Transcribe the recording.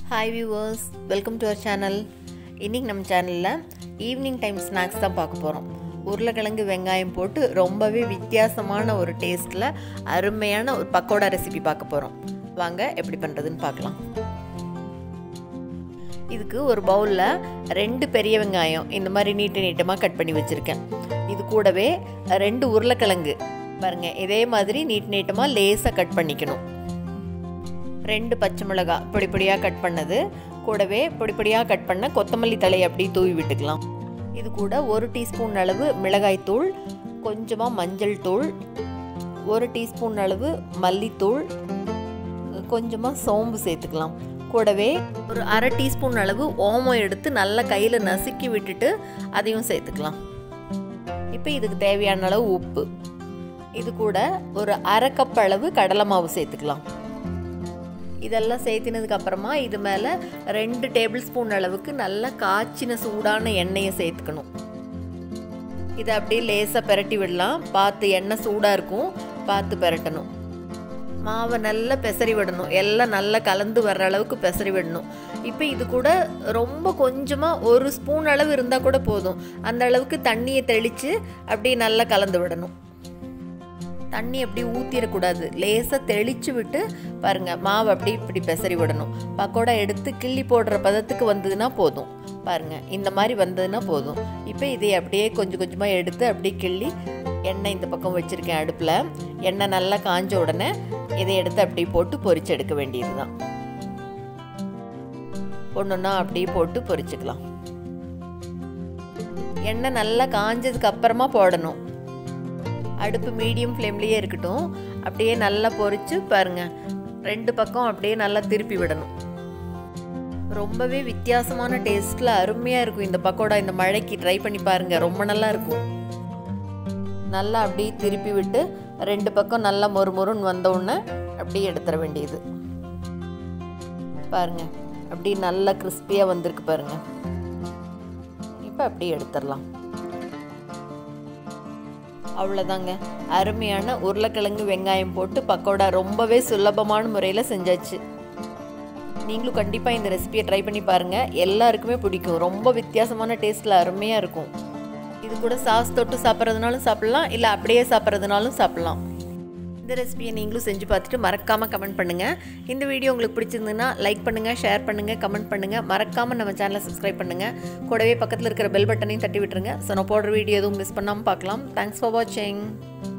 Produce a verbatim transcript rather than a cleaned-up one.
Hi viewers, welcome to our channel. இன்னைக்கு நம்ம சேனல்ல ஈவினிங் டைம் ஸ்நாக்ஸ் தான் பார்க்க போறோம். உருளைக்கிழங்கு வெங்காயம் போட்டு ரொம்பவே வித்தியாசமான ஒரு டேஸ்ட்ல அருமையான ஒரு பக்கோடா ரெசிபி பார்க்க போறோம். வாங்க எப்படி பண்றதுன்னு பார்க்கலாம். இதுக்கு ஒரு பவுல்ல ரெண்டு பெரிய வெங்காயம் இந்த மாதிரி நீட்ட நீட்டமா கட் பண்ணி வச்சிருக்கேன். இது கூடவே ரெண்டு உருளைக்கிழங்கு பாருங்க இதே மாதிரி நீட்ட நீட்டமா லேசா கட் பண்ணிக்கணும். ரெண்டு பச்சை மிளகாய் பொடி பொடியாக கட் பண்ணது கூடவே பொடி பொடியாக கட் பண்ண கொத்தமல்லி தழை அப்படி தூவி விட்டுக்கலாம். இது கூட ஒரு டீஸ்பூன் அளவு மிளகாய் தூள், கொஞ்சமாக மஞ்சள் தூள், ஒரு டீஸ்பூன் அளவு மல்லித்தூள், கொஞ்சமாக சோம்பு சேர்த்துக்கலாம். கூடவே ஒரு அரை டீஸ்பூன் அளவு ஓமம் எடுத்து நல்லா கையில் நசுக்கி விட்டுட்டு அதையும் சேர்த்துக்கலாம். இப்போ இதுக்கு தேவையான அளவு உப்பு, இது கூட ஒரு அரை கப் அளவு கடலை மாவு சேர்த்துக்கலாம். இதெல்லாம் சேர்த்தினதுக்கு அப்புறமா இது மேலே ரெண்டு டேபிள் ஸ்பூன் அளவுக்கு நல்லா காய்ச்சின சூடான எண்ணெயை சேர்த்துக்கணும். இதை அப்படியே லேசாக பெரட்டி விடலாம். பார்த்து எண்ணெய் சூடாக இருக்கும், பார்த்து பெரட்டணும். மாவை நல்லா பெசரி விடணும், எல்லாம் நல்லா கலந்து வர்ற அளவுக்கு பெசரி விடணும். இப்போ இது கூட ரொம்ப கொஞ்சமாக ஒரு ஸ்பூன் அளவு இருந்தால் கூட போதும். அந்த அளவுக்கு தண்ணியை தெளித்து அப்படியே நல்லா கலந்து விடணும். தண்ணி அப்படி ஊற்றிடக்கூடாது, லேசாக தெளித்து விட்டு பாருங்கள் மாவு அப்படி இப்படி பெசரி விடணும். பக்கோடா எடுத்து கிள்ளி போடுற பதத்துக்கு வந்ததுன்னா போதும். பாருங்கள் இந்த மாதிரி வந்ததுன்னா போதும். இப்போ இதை அப்படியே கொஞ்சம் கொஞ்சமாக எடுத்து அப்படியே கிள்ளி எண்ணெய் இந்த பக்கம் வச்சுருக்கேன் அடுப்பில். எண்ணெய் நல்லா காஞ்ச உடனே இதை எடுத்து அப்படியே போட்டு பொரிச்சு எடுக்க வேண்டியது தான். ஒன்றுன்னா அப்படியே போட்டு பொரிச்சுக்கலாம். எண்ணெய் நல்லா காஞ்சதுக்கு அப்புறமா போடணும். அடுப்பு மீடியம் ஃப்ளேம்லேயே இருக்கட்டும். அப்படியே நல்லா பொரிச்சு பாருங்கள், ரெண்டு பக்கம் அப்படியே நல்லா திருப்பி விடணும். ரொம்பவே வித்தியாசமான டேஸ்ட்டில் அருமையாக இருக்கும் இந்த பக்கோடா. இந்த மழைக்கு ட்ரை பண்ணி பாருங்கள், ரொம்ப நல்லா இருக்கும். நல்லா அப்படியே திருப்பி விட்டு ரெண்டு பக்கம் நல்லா மொறு மொறுன்னு வந்தவுடனே அப்படியே எடுத்துட வேண்டியது. பாருங்கள் அப்படியே நல்லா கிறிஸ்பியாக வந்திருக்கு பாருங்கள். இப்போ அப்படியே எடுத்துடலாம். அவ்வளோதாங்க, அருமையான உருளைக்கிழங்கு வெங்காயம் போட்டு பக்கோடா ரொம்பவே சுலபமான முறையில் செஞ்சாச்சு. நீங்களும் கண்டிப்பாக இந்த ரெசிபியை ட்ரை பண்ணி பாருங்கள், எல்லாருக்குமே பிடிக்கும். ரொம்ப வித்தியாசமான டேஸ்ட்டில் அருமையாக இருக்கும். இது கூட சாஸ் தொட்டு சாப்பிட்றதுனாலும் சாப்பிட்லாம், இல்லை அப்படியே சாப்பிட்றதுனாலும் சாப்பிட்லாம். இந்த ரெசிபியை நீங்களும் செஞ்சு பார்த்துட்டு மறக்காமல் கமெண்ட் பண்ணுங்கள். இந்த வீடியோ உங்களுக்கு பிடிச்சிருந்துன்னா லைக் பண்ணுங்கள், ஷேர் பண்ணுங்கள், கமெண்ட் பண்ணுங்கள். மறக்காமல் நம்ம சேனலை சப்ஸ்கிரைப் பண்ணுங்கள். கூடவே பக்கத்தில் இருக்கிற பெல் பட்டனையும் தட்டி விட்டுருங்க. ஸோ நான் போடுற வீடியோ எதுவும் மிஸ் பண்ணாமல் பார்க்கலாம். தேங்க்ஸ் ஃபார் வாட்சிங்.